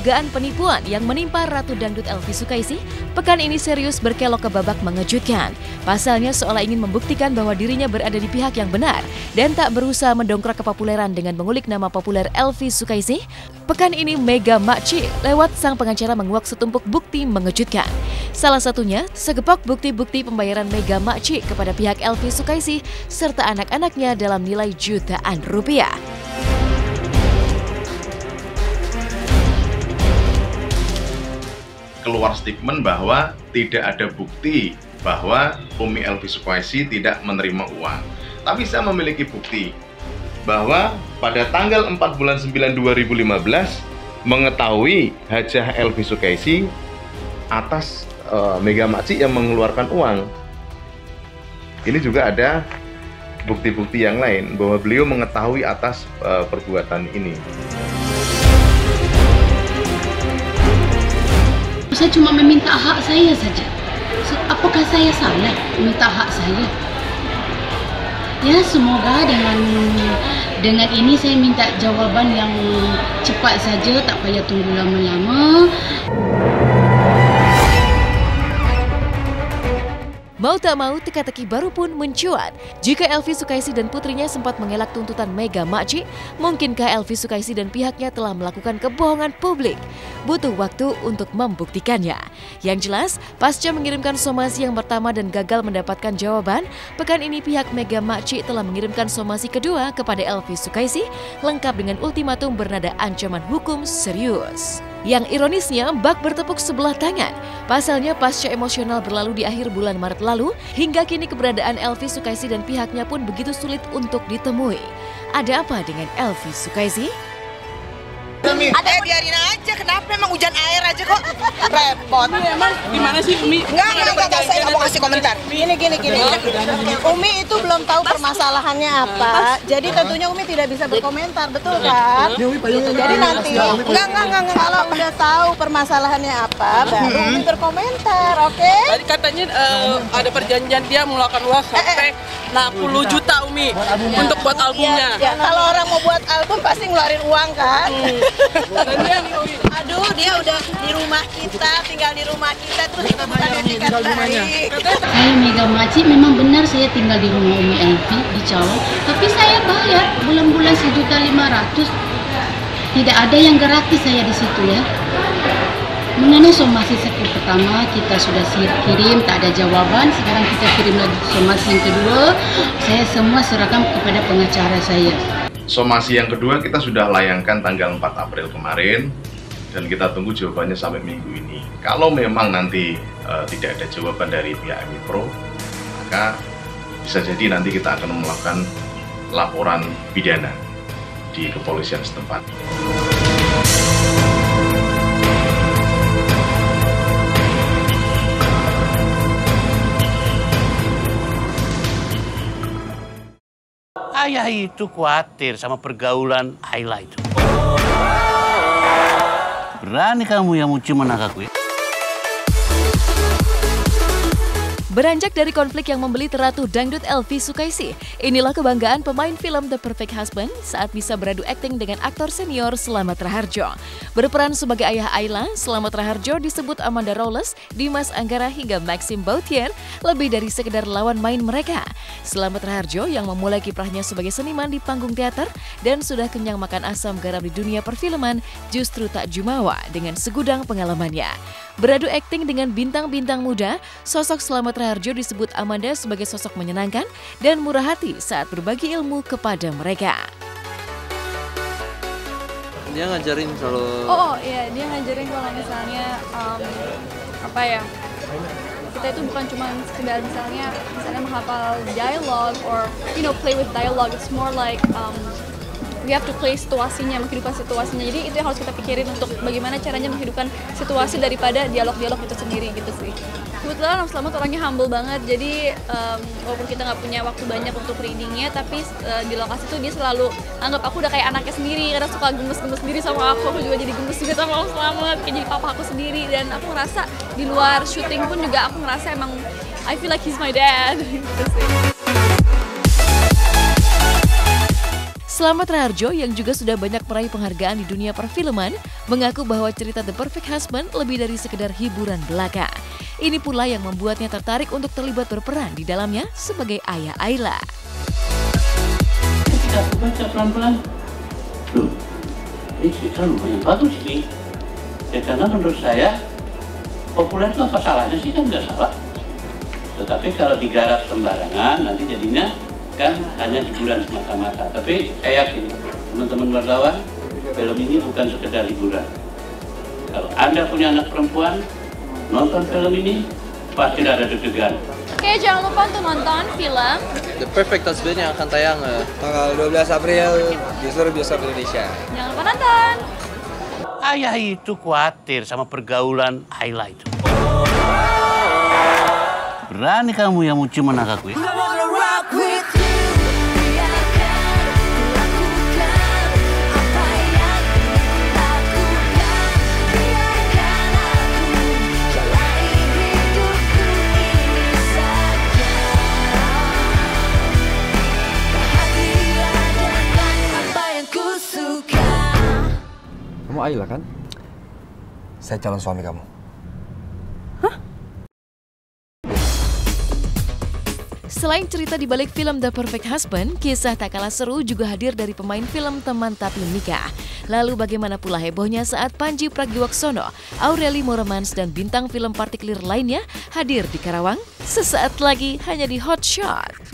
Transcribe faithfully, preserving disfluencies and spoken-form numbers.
dugaan penipuan yang menimpa Ratu Dangdut Elvy Sukaesih, pekan ini serius berkelok ke babak mengejutkan. Pasalnya seolah ingin membuktikan bahwa dirinya berada di pihak yang benar dan tak berusaha mendongkrak kepopuleran dengan mengulik nama populer Elvy Sukaesih. Pekan ini Mega Makcik lewat sang pengacara menguak setumpuk bukti mengejutkan. Salah satunya, segepok bukti-bukti pembayaran Mega Makcik kepada pihak Elvy Sukaesih serta anak-anaknya dalam nilai jutaan rupiah. Keluar statement bahwa tidak ada bukti bahwa Umi Elvy Sukaesih tidak menerima uang. Tapi saya memiliki bukti bahwa pada tanggal empat bulan sembilan dua ribu lima belas mengetahui Hajah Elvy Sukaesih atas uh, Mega Makcik yang mengeluarkan uang. Ini juga ada bukti-bukti yang lain bahwa beliau mengetahui atas uh, perbuatan ini. Saya cuma meminta hak saya saja. Apakah saya salah meminta hak saya? Ya, semoga dengan dengan ini saya minta jawaban yang cepat saja, tak payah tunggu lama-lama. Mau tak mau, teka-teki baru pun mencuat. Jika Elvy Sukaesih dan putrinya sempat mengelak tuntutan Mega Makcik, mungkinkah Elvy Sukaesih dan pihaknya telah melakukan kebohongan publik? Butuh waktu untuk membuktikannya. Yang jelas, pasca mengirimkan somasi yang pertama dan gagal mendapatkan jawaban, pekan ini pihak Mega Makcik telah mengirimkan somasi kedua kepada Elvy Sukaesih, lengkap dengan ultimatum bernada ancaman hukum serius. Yang ironisnya, bak bertepuk sebelah tangan. Pasalnya pasca emosional berlalu di akhir bulan Maret lalu, hingga kini keberadaan Elvy Sukaesih dan pihaknya pun begitu sulit untuk ditemui. Ada apa dengan Elvy Sukaesih? Ada eh, biarin aja, kenapa emang hujan air aja kok repot. Umi emang gimana sih Umi? Enggak, enggak, enggak, saya nggak mau kasih komentar. Gini, gini, gini. Umi itu belum tahu permasalahannya apa, jadi tentunya Umi tidak bisa berkomentar, betul kan? Jadi nanti, enggak, enggak, enggak, kalau udah tahu permasalahannya apa, baru Umi berkomentar, oke? Tadi katanya uh, ada perjanjian dia mengeluarkan uang sampai enam puluh juta Umi untuk buat albumnya. Ya, kalau orang mau buat album pasti ngeluarin uang kan? Aduh, dia udah di rumah kita, tinggal di rumah kita, terus kita bukan etikat baik. Saya Mega Makcik, memang benar saya tinggal di rumah Umi Elvy di Cawang, tapi saya bayar bulan-bulan sejuta lima ratus. Tidak ada yang gratis saya di situ ya. Mengenai somasi sektor pertama kita sudah kirim, tak ada jawaban. Sekarang kita kirim lagi somasi yang kedua. Saya semua serahkan kepada pengacara saya. Somasi yang kedua kita sudah layangkan tanggal empat April kemarin dan kita tunggu jawabannya sampai minggu ini. Kalau memang nanti uh, tidak ada jawaban dari pihak MIPRO, maka bisa jadi nanti kita akan melakukan laporan pidana di kepolisian setempat. Ayah itu khawatir sama pergaulan Ayla itu. Berani kamu yang menciuman aku ya? Beranjak dari konflik yang membelit Ratu Dangdut Elvy Sukaesih, inilah kebanggaan pemain film The Perfect Husband saat bisa beradu akting dengan aktor senior Slamet Raharjo. Berperan sebagai ayah Ayla, Slamet Raharjo disebut Amanda Rawless, Dimas Anggara hingga Maxime Bauthier lebih dari sekedar lawan main mereka. Slamet Raharjo yang memulai kiprahnya sebagai seniman di panggung teater dan sudah kenyang makan asam garam di dunia perfilman justru tak jumawa dengan segudang pengalamannya. Beradu akting dengan bintang-bintang muda, sosok Slamet Raharjo disebut Amanda sebagai sosok menyenangkan dan murah hati saat berbagi ilmu kepada mereka. Dia ngajarin kalau... Oh, oh iya, dia ngajarin kalau misalnya, um, apa ya, kita itu bukan cuma sekedar misalnya, misalnya menghafal dialog or, you know, play with dialogue. It's more like, um, we have to play situasinya, menghidupkan situasinya. Jadi itu yang harus kita pikirin untuk bagaimana caranya menghidupkan situasi daripada dialog-dialog itu sendiri gitu sih. Kebetulan Om Slamet orangnya humble banget, jadi um, walaupun kita nggak punya waktu banyak untuk readingnya, tapi uh, di lokasi tuh dia selalu anggap aku udah kayak anaknya sendiri, karena suka gemes-gemes sendiri sama aku, aku juga jadi gemes juga sama Om Slamet, kayak jadi papa aku sendiri. Dan aku ngerasa di luar syuting pun juga aku ngerasa emang I feel like he's my dad gitu sih. Slamet Raharjo yang juga sudah banyak meraih penghargaan di dunia perfilman mengaku bahwa cerita The Perfect Husband lebih dari sekedar hiburan belaka. Ini pula yang membuatnya tertarik untuk terlibat berperan di dalamnya sebagai ayah Ayla. Kita baca pelan-pelan. Loh, ini cerita lumayan bagus ini. Ya karena menurut saya, populer itu apa salahnya sih, kan nggak salah. Tetapi kalau digarap sembarangan, nanti jadinya kan hanya hiburan semata-mata. Tapi saya yakin teman-teman wartawan, film ini bukan sekedar hiburan. Kalau Anda punya anak perempuan, nonton film ini pasti ada deg-degan. Oke, jangan lupa untuk nonton film The Perfect Husband yang akan tayang uh, tanggal dua belas April di seluruh bioskop Indonesia. Jangan lupa nonton. Ayah itu khawatir sama pergaulan Ayla itu. Berani kamu yang cuma aku ya? Kamu Ayla kan? Saya calon suami kamu. Selain cerita di balik film The Perfect Husband, kisah tak kalah seru juga hadir dari pemain film Teman Tapi Menikah. Lalu bagaimana pula hebohnya saat Pandji Pragiwaksono, Aureli Moremans, dan bintang film Partikelir lainnya hadir di Karawang? Sesaat lagi hanya di Hot Shot.